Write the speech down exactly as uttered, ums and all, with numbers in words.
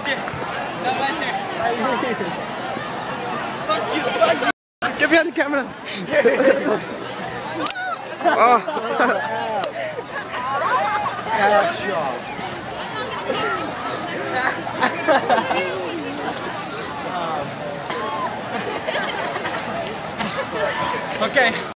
you. Don't let you. Fuck you, fuck you. Get behind the camera. Oh. Ass shot. Okay.